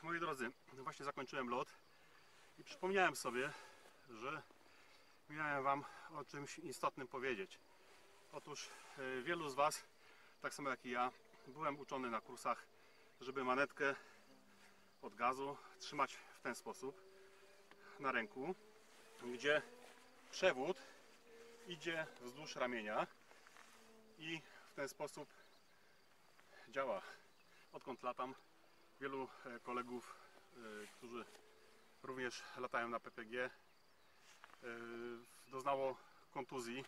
Moi drodzy, właśnie zakończyłem lot i przypomniałem sobie, że miałem Wam o czymś istotnym powiedzieć. Otóż wielu z Was, tak samo jak i ja, byłem uczony na kursach, żeby manetkę od gazu trzymać w ten sposób na ręku, gdzie przewód idzie wzdłuż ramienia i w ten sposób działa. Odkąd latam, wielu kolegów, którzy również latają na PPG, doznało kontuzji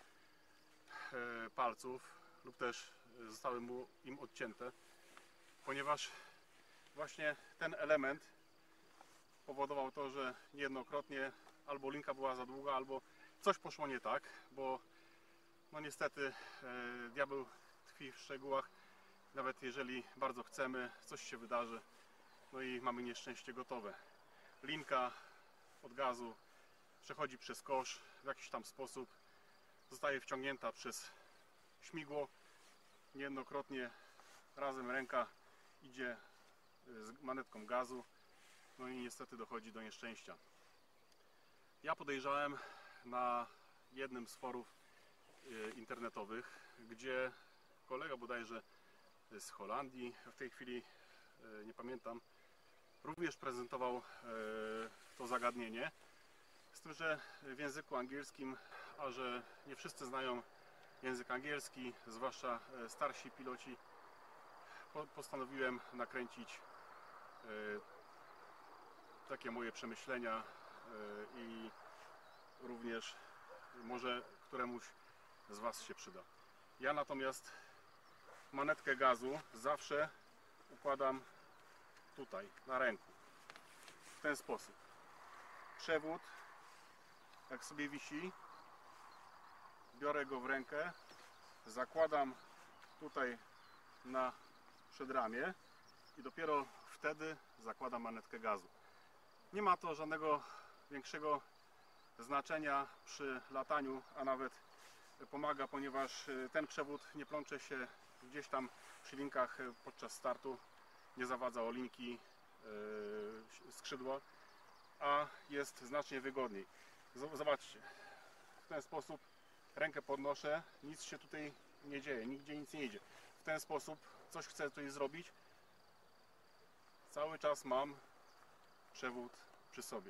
palców lub też zostały im odcięte, ponieważ właśnie ten element powodował to, że niejednokrotnie albo linka była za długa, albo coś poszło nie tak, bo no niestety diabeł tkwi w szczegółach. Nawet jeżeli bardzo chcemy, coś się wydarzy, no i mamy nieszczęście gotowe. Linka od gazu przechodzi przez kosz w jakiś tam sposób, zostaje wciągnięta przez śmigło. Niejednokrotnie razem ręka idzie z manetką gazu, no i niestety dochodzi do nieszczęścia. Ja podejrzałem na jednym z forów internetowych, gdzie kolega bodajże z Holandii, w tej chwili nie pamiętam, również prezentował to zagadnienie, z tym, że w języku angielskim, a że nie wszyscy znają język angielski, zwłaszcza starsi piloci, postanowiłem nakręcić takie moje przemyślenia i również może któremuś z Was się przyda. Ja natomiast manetkę gazu zawsze układam tutaj, na ręku, w ten sposób. Przewód, jak sobie wisi, biorę go w rękę, zakładam tutaj na przedramię i dopiero wtedy zakładam manetkę gazu. Nie ma to żadnego większego znaczenia przy lataniu, a nawet pomaga, ponieważ ten przewód nie plącze się gdzieś tam przy linkach podczas startu, nie zawadza o linki, skrzydła, a jest znacznie wygodniej. Zobaczcie, w ten sposób rękę podnoszę, nic się tutaj nie dzieje, nigdzie nic nie idzie. W ten sposób coś chcę tutaj zrobić, cały czas mam przewód przy sobie.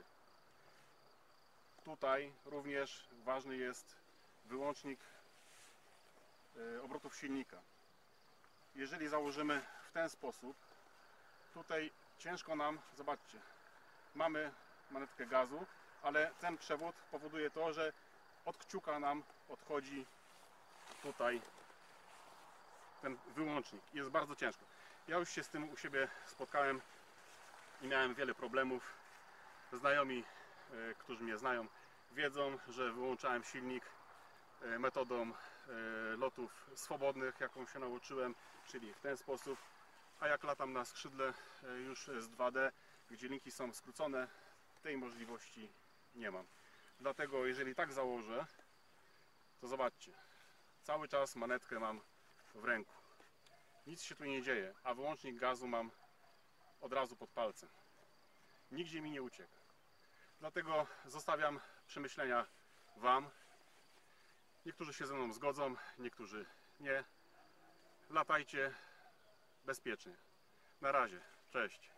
Tutaj również ważny jest wyłącznik obrotów silnika. Jeżeli założymy w ten sposób, tutaj ciężko nam, zobaczcie, mamy manetkę gazu, ale ten przewód powoduje to, że od kciuka nam odchodzi tutaj ten wyłącznik. Jest bardzo ciężko. Ja już się z tym u siebie spotkałem i miałem wiele problemów. Znajomi, którzy mnie znają, wiedzą, że wyłączałem silnik metodą lotów swobodnych, jaką się nauczyłem, czyli w ten sposób. A jak latam na skrzydle już z 2D, gdzie linki są skrócone, tej możliwości nie mam. Dlatego jeżeli tak założę, to zobaczcie, cały czas manetkę mam w ręku. Nic się tu nie dzieje, a wyłącznik gazu mam od razu pod palcem. Nigdzie mi nie ucieka. Dlatego zostawiam przemyślenia Wam. Niektórzy się ze mną zgodzą, niektórzy nie. Latajcie bezpiecznie. Na razie. Cześć.